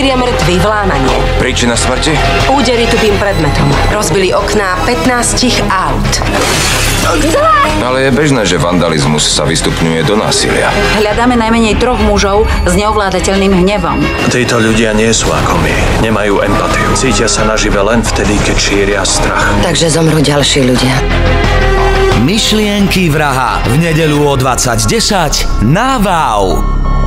4 mŕtvi v Lámanie. Príčina smrti? Údery tupým predmetom. Rozbili okná 15 aut. Ale je bežné, že vandalizmus sa vystupňuje do násilia. Hľadáme najmenej 3 mužov s neovládateľným hnevom. Títo ľudia nie sú ako my. Nemajú empatiu. Cítia sa nažive len vtedy, keď šíria strach. Takže zomrú ďalší ľudia. Myšlienky vraha v nedeľu o 20:10 na Wow.